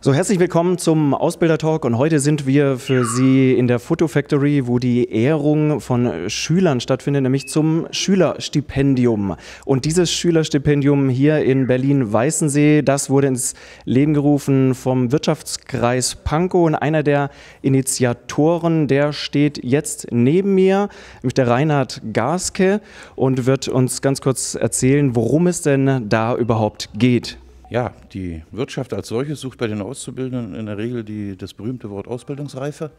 So, herzlich willkommen zum Ausbildertalk und heute sind wir für Sie in der Photo Factory, wo die Ehrung von Schülern stattfindet, nämlich zum Schülerstipendium. Und dieses Schülerstipendium hier in Berlin-Weißensee, das wurde ins Leben gerufen vom Wirtschaftskreis Pankow und einer der Initiatoren, der steht jetzt neben mir, nämlich der Reinhard Gaske und wird uns ganz kurz erzählen, worum es denn da überhaupt geht. Ja, die Wirtschaft als solches sucht bei den Auszubildenden in der Regel das berühmte Wort Ausbildungsreife.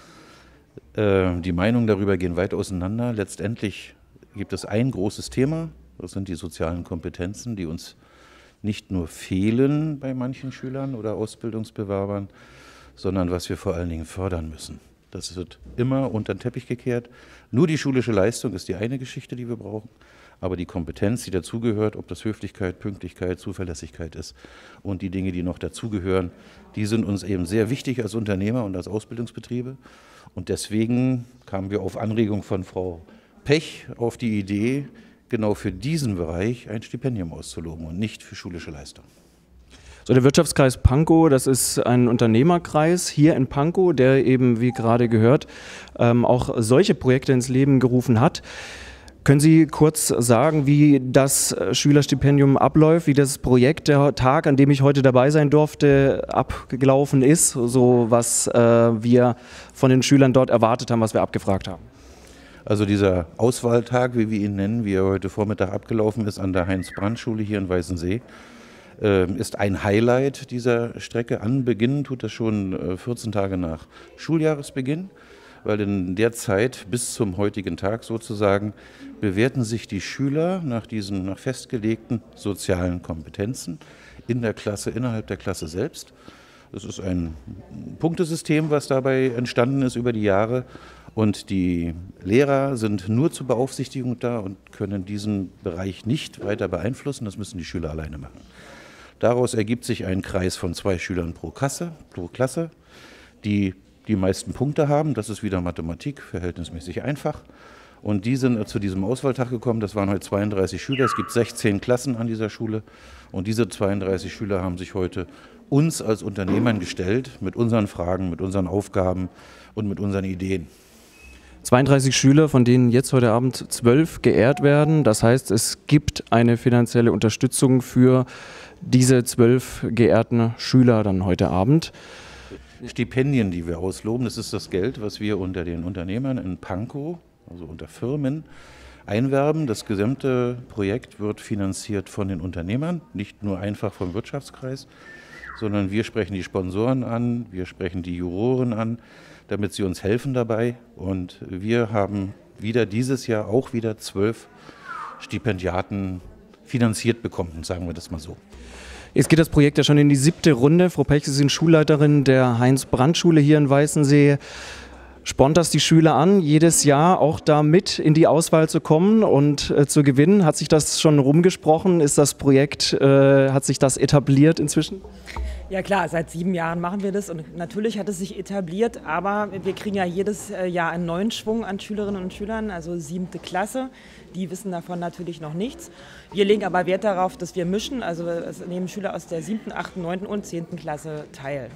Die Meinungen darüber gehen weit auseinander. Letztendlich gibt es ein großes Thema, das sind die sozialen Kompetenzen, die uns nicht nur fehlen bei manchen Schülern oder Ausbildungsbewerbern, sondern was wir vor allen Dingen fördern müssen. Das wird immer unter den Teppich gekehrt. Nur die schulische Leistung ist die eine Geschichte, die wir brauchen. Aber die Kompetenz, die dazugehört, ob das Höflichkeit, Pünktlichkeit, Zuverlässigkeit ist und die Dinge, die noch dazugehören, die sind uns eben sehr wichtig als Unternehmer und als Ausbildungsbetriebe. Und deswegen kamen wir auf Anregung von Frau Pech auf die Idee, genau für diesen Bereich ein Stipendium auszuloben und nicht für schulische Leistung. So, der Wirtschaftskreis Pankow, das ist ein Unternehmerkreis hier in Pankow, der eben, wie gerade gehört, auch solche Projekte ins Leben gerufen hat. Können Sie kurz sagen, wie das Schülerstipendium abläuft, wie das Projekt, der Tag, an dem ich heute dabei sein durfte, abgelaufen ist, so was wir von den Schülern dort erwartet haben, was wir abgefragt haben? Also dieser Auswahltag, wie wir ihn nennen, wie er heute Vormittag abgelaufen ist an der Heinz-Brandt-Schule hier in Weißensee, ist ein Highlight dieser Strecke. Anbeginnen tut das schon 14 Tage nach Schuljahresbeginn, weil in der Zeit bis zum heutigen Tag sozusagen bewerten sich die Schüler nach festgelegten sozialen Kompetenzen in der Klasse, innerhalb der Klasse selbst. Das ist ein Punktesystem, was dabei entstanden ist über die Jahre. Und die Lehrer sind nur zur Beaufsichtigung da und können diesen Bereich nicht weiter beeinflussen. Das müssen die Schüler alleine machen. Daraus ergibt sich ein Kreis von 2 Schülern pro Klasse, die die meisten Punkte haben. Das ist wieder Mathematik, verhältnismäßig einfach. Und die sind zu diesem Auswahltag gekommen. Das waren heute 32 Schüler. Es gibt 16 Klassen an dieser Schule. Und diese 32 Schüler haben sich heute uns als Unternehmern gestellt mit unseren Fragen, mit unseren Aufgaben und mit unseren Ideen. 32 Schüler, von denen jetzt heute Abend 12 geehrt werden. Das heißt, es gibt eine finanzielle Unterstützung für diese 12 geehrten Schüler dann heute Abend. Stipendien, die wir ausloben, das ist das Geld, was wir unter den Unternehmern in Pankow, also unter Firmen, einwerben. Das gesamte Projekt wird finanziert von den Unternehmern, nicht nur einfach vom Wirtschaftskreis, sondern wir sprechen die Sponsoren an, wir sprechen die Juroren an, damit sie uns helfen dabei. Und wir haben dieses Jahr auch wieder 12 Stipendiaten finanziert bekommen, sagen wir das mal so. Jetzt geht das Projekt ja schon in die 7. Runde. Frau Pech, Sie sind Schulleiterin der Heinz-Brandt-Schule hier in Weißensee. Spornt das die Schüler an, jedes Jahr auch da mit in die Auswahl zu kommen und zu gewinnen? Hat sich das schon rumgesprochen? Ist das Projekt, hat sich das etabliert inzwischen? Ja klar, seit 7 Jahren machen wir das und natürlich hat es sich etabliert, aber wir kriegen ja jedes Jahr einen neuen Schwung an Schülerinnen und Schülern, also 7. Klasse. Die wissen davon natürlich noch nichts. Wir legen aber Wert darauf, dass wir mischen, also es nehmen Schüler aus der 7., 8., 9. und 10. Klasse teil.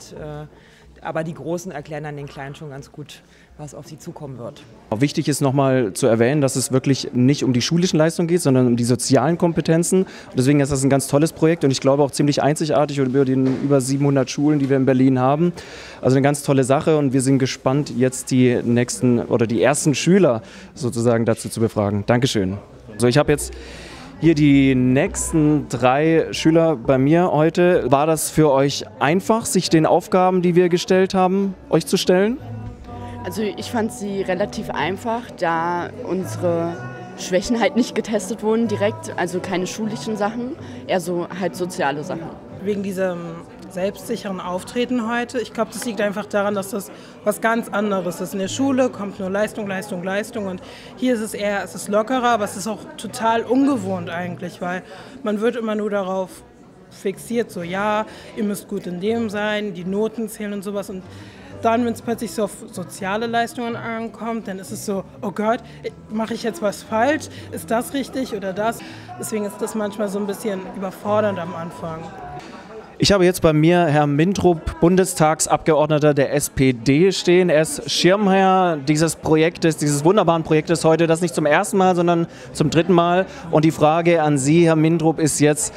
Aber die Großen erklären dann den Kleinen schon ganz gut, was auf sie zukommen wird. Wichtig ist nochmal zu erwähnen, dass es wirklich nicht um die schulischen Leistungen geht, sondern um die sozialen Kompetenzen. Und deswegen ist das ein ganz tolles Projekt und ich glaube auch ziemlich einzigartig über den über 700 Schulen, die wir in Berlin haben. Also eine ganz tolle Sache und wir sind gespannt, jetzt die ersten Schüler sozusagen dazu zu befragen. Dankeschön. Also ich habe jetzt hier die nächsten 3 Schüler bei mir heute. War das für euch einfach, sich den Aufgaben, die wir gestellt haben, euch zu stellen? Also ich fand sie relativ einfach, da unsere Schwächen halt nicht getestet wurden direkt, also keine schulischen Sachen, eher so halt soziale Sachen. Wegen diesem selbstsicheren Auftreten heute. Ich glaube, das liegt einfach daran, dass das was ganz anderes ist. In der Schule kommt nur Leistung, Leistung, Leistung und hier ist es ist lockerer, aber es ist auch total ungewohnt eigentlich, weil man wird immer nur darauf fixiert, so ja, ihr müsst gut in dem sein, die Noten zählen und sowas und dann, wenn es plötzlich so auf soziale Leistungen ankommt, dann ist es so, oh Gott, mache ich jetzt was falsch? Ist das richtig oder das? Deswegen ist das manchmal so ein bisschen überfordernd am Anfang. Ich habe jetzt bei mir Herrn Mintrup, Bundestagsabgeordneter der SPD stehen. Er ist Schirmherr dieses Projektes, dieses wunderbaren Projektes heute, das nicht zum ersten Mal, sondern zum dritten Mal. Und die Frage an Sie, Herr Mintrup, ist jetzt: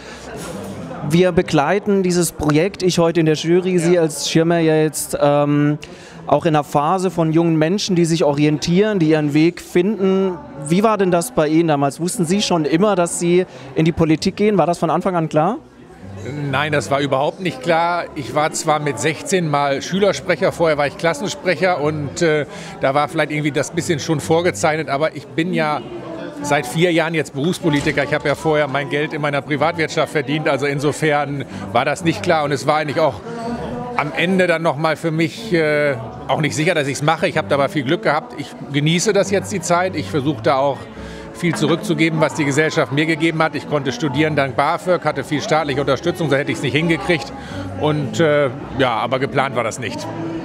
Wir begleiten dieses Projekt, ich heute in der Jury, Sie als Schirmherr ja jetzt auch in einer Phase von jungen Menschen, die sich orientieren, die ihren Weg finden. Wie war denn das bei Ihnen damals? Wussten Sie schon immer, dass Sie in die Politik gehen? War das von Anfang an klar? Nein, das war überhaupt nicht klar. Ich war zwar mit 16 mal Schülersprecher, vorher war ich Klassensprecher und da war vielleicht irgendwie das bisschen schon vorgezeichnet, aber ich bin ja seit 4 Jahren jetzt Berufspolitiker. Ich habe ja vorher mein Geld in meiner Privatwirtschaft verdient, also insofern war das nicht klar und es war eigentlich auch am Ende dann nochmal für mich auch nicht sicher, dass ich es mache. Ich habe da aber viel Glück gehabt. Ich genieße das jetzt die Zeit. Ich versuche da auch viel zurückzugeben, was die Gesellschaft mir gegeben hat. Ich konnte studieren dank BAföG, hatte viel staatliche Unterstützung, so hätte ich es nicht hingekriegt. Und ja, aber geplant war das nicht.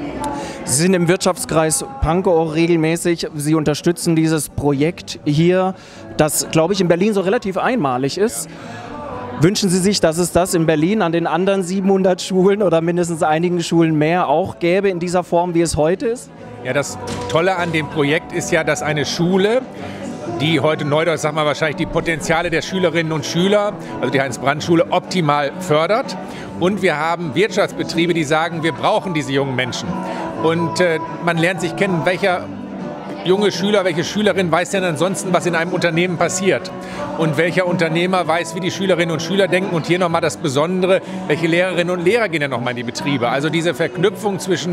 Sie sind im Wirtschaftskreis Pankow regelmäßig. Sie unterstützen dieses Projekt hier, das, glaube ich, in Berlin so relativ einmalig ist. Wünschen Sie sich, dass es das in Berlin an den anderen 700 Schulen oder mindestens einigen Schulen mehr auch gäbe in dieser Form, wie es heute ist? Ja, das Tolle an dem Projekt ist ja, dass eine Schule, die heute neudeutsch, sagen wir wahrscheinlich, die Potenziale der Schülerinnen und Schüler, also die Heinz-Brandt-Schule, optimal fördert. Und wir haben Wirtschaftsbetriebe, die sagen, wir brauchen diese jungen Menschen. Und man lernt sich kennen, welcher junge Schüler, welche Schülerin weiß denn ansonsten, was in einem Unternehmen passiert? Und welcher Unternehmer weiß, wie die Schülerinnen und Schüler denken? Und hier nochmal das Besondere, welche Lehrerinnen und Lehrer gehen ja nochmal in die Betriebe? Also diese Verknüpfung zwischen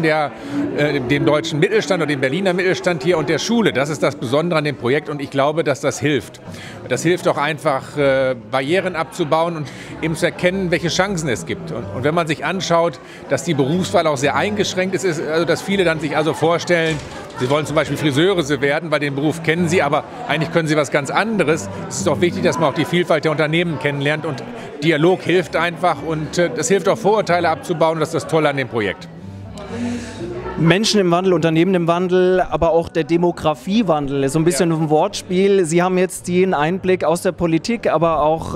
dem deutschen Mittelstand und dem Berliner Mittelstand hier und der Schule, das ist das Besondere an dem Projekt und ich glaube, dass das hilft. Das hilft auch einfach, Barrieren abzubauen und eben zu erkennen, welche Chancen es gibt. Und wenn man sich anschaut, dass die Berufswahl auch sehr eingeschränkt ist, also dass viele dann sich also vorstellen, sie wollen zum Beispiel Friseure werden, weil den Beruf kennen sie, aber eigentlich können sie was ganz anderes. Es ist auch wichtig, dass man auch die Vielfalt der Unternehmen kennenlernt und Dialog hilft einfach und das hilft auch Vorurteile abzubauen und das ist das Tolle an dem Projekt. Menschen im Wandel, Unternehmen im Wandel, aber auch der Demografiewandel ist so ein bisschen ein Wortspiel. Sie haben jetzt den Einblick aus der Politik, aber auch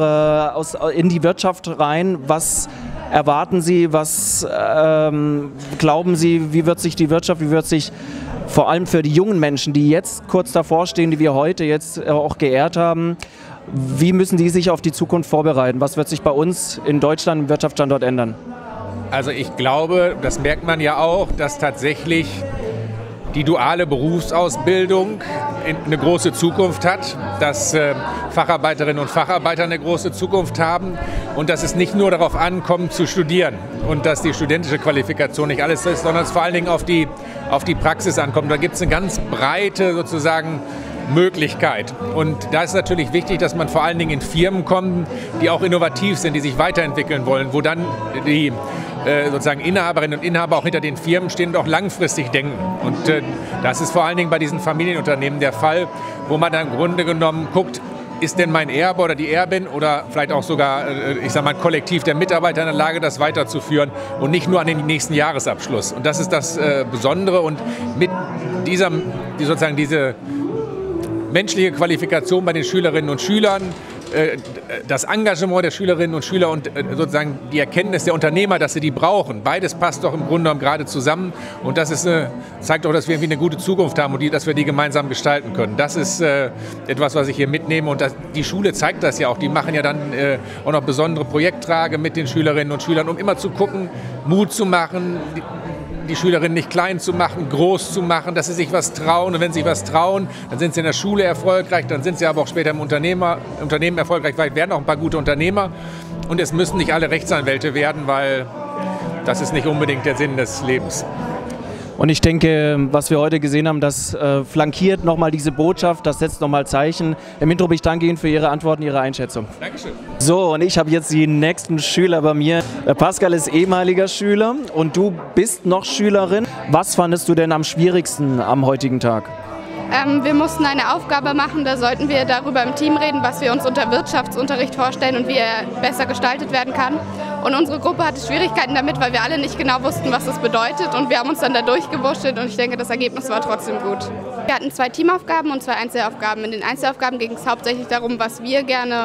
in die Wirtschaft rein. Was erwarten Sie, was glauben Sie, wie wird sich die Wirtschaft, wie wird sich vor allem für die jungen Menschen, die jetzt kurz davor stehen, die wir heute jetzt auch geehrt haben, wie müssen die sich auf die Zukunft vorbereiten? Was wird sich bei uns in Deutschland im Wirtschaftsstandort ändern? Also ich glaube, das merkt man ja auch, dass tatsächlich die duale Berufsausbildung eine große Zukunft hat, dass Facharbeiterinnen und Facharbeiter eine große Zukunft haben und dass es nicht nur darauf ankommt zu studieren und dass die studentische Qualifikation nicht alles ist, sondern es vor allen Dingen auf die Praxis ankommt. Da gibt es eine ganz breite sozusagen Möglichkeit. Und da ist natürlich wichtig, dass man vor allen Dingen in Firmen kommt, die auch innovativ sind, die sich weiterentwickeln wollen, wo dann die sozusagen Inhaberinnen und Inhaber auch hinter den Firmen stehen und auch langfristig denken. Und das ist vor allen Dingen bei diesen Familienunternehmen der Fall, wo man dann im Grunde genommen guckt, ist denn mein Erbe oder die Erbin oder vielleicht auch sogar, ich sage mal, ein Kollektiv der Mitarbeiter in der Lage, das weiterzuführen und nicht nur an den nächsten Jahresabschluss. Und das ist das Besondere. Und mit diese menschliche Qualifikation bei den Schülerinnen und Schülern, das Engagement der Schülerinnen und Schüler und sozusagen die Erkenntnis der Unternehmer, dass sie die brauchen. Beides passt doch im Grunde genommen gerade zusammen und das ist zeigt doch, dass wir irgendwie eine gute Zukunft haben und dass wir die gemeinsam gestalten können. Das ist etwas, was ich hier mitnehme und die Schule zeigt das ja auch. Die machen ja dann auch noch besondere Projekttage mit den Schülerinnen und Schülern, um immer zu gucken, Mut zu machen, die Schülerinnen nicht klein zu machen, groß zu machen, dass sie sich was trauen. Und wenn sie sich was trauen, dann sind sie in der Schule erfolgreich, dann sind sie aber auch später im Unternehmen erfolgreich, weil werden auch ein paar gute Unternehmer. Und es müssen nicht alle Rechtsanwälte werden, weil das ist nicht unbedingt der Sinn des Lebens. Und ich denke, was wir heute gesehen haben, das flankiert nochmal diese Botschaft, das setzt nochmal Zeichen. Herr Mintrup, ich danke Ihnen für Ihre Antworten, Ihre Einschätzung. Dankeschön. So, und ich habe jetzt die nächsten Schüler bei mir. Pascal ist ehemaliger Schüler und du bist noch Schülerin. Was fandest du denn am schwierigsten am heutigen Tag? Wir mussten eine Aufgabe machen, da sollten wir darüber im Team reden, was wir uns unter Wirtschaftsunterricht vorstellen und wie er besser gestaltet werden kann. Und unsere Gruppe hatte Schwierigkeiten damit, weil wir alle nicht genau wussten, was das bedeutet und wir haben uns dann da durchgewurschtelt und ich denke, das Ergebnis war trotzdem gut. Wir hatten 2 Teamaufgaben und 2 Einzelaufgaben. In den Einzelaufgaben ging es hauptsächlich darum, was wir gerne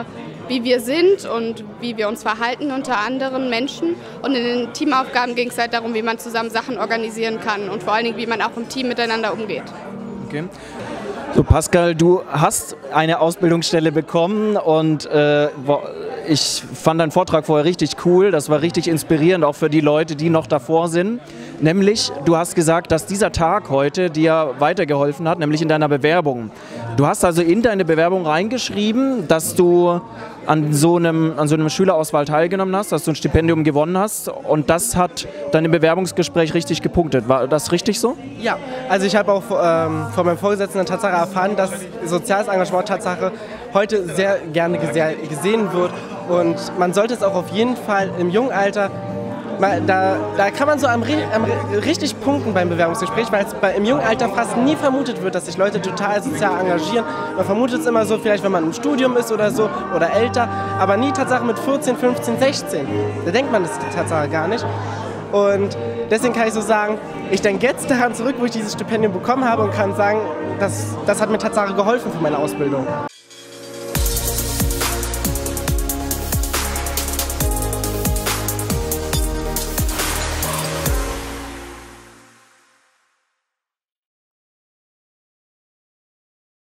wie wir sind und wie wir uns verhalten unter anderen Menschen. Und in den Teamaufgaben ging es halt darum, wie man zusammen Sachen organisieren kann und vor allen Dingen, wie man auch im Team miteinander umgeht. Okay. So, Pascal, du hast eine Ausbildungsstelle bekommen und ich fand deinen Vortrag vorher richtig cool. Das war richtig inspirierend, auch für die Leute, die noch davor sind. Nämlich, du hast gesagt, dass dieser Tag heute dir weitergeholfen hat, nämlich in deiner Bewerbung. Du hast also in deine Bewerbung reingeschrieben, dass du an so einem Schülerauswahl teilgenommen hast, dass du ein Stipendium gewonnen hast und das hat dann im Bewerbungsgespräch richtig gepunktet. War das richtig so? Ja, also ich habe auch von meinem Vorgesetzten Tatsache erfahren, dass soziales Engagement Tatsache heute sehr gerne gesehen wird und man sollte es auch auf jeden Fall im jungen Alter, da kann man so am richtig punkten beim Bewerbungsgespräch, weil es im jungen Alter fast nie vermutet wird, dass sich Leute total sozial engagieren. Man vermutet es immer so, vielleicht wenn man im Studium ist oder so oder älter, aber nie Tatsache mit 14, 15, 16. Da denkt man das Tatsache gar nicht. Und deswegen kann ich so sagen, ich denke jetzt daran zurück, wo ich dieses Stipendium bekommen habe und kann sagen, das hat mir Tatsache geholfen für meine Ausbildung.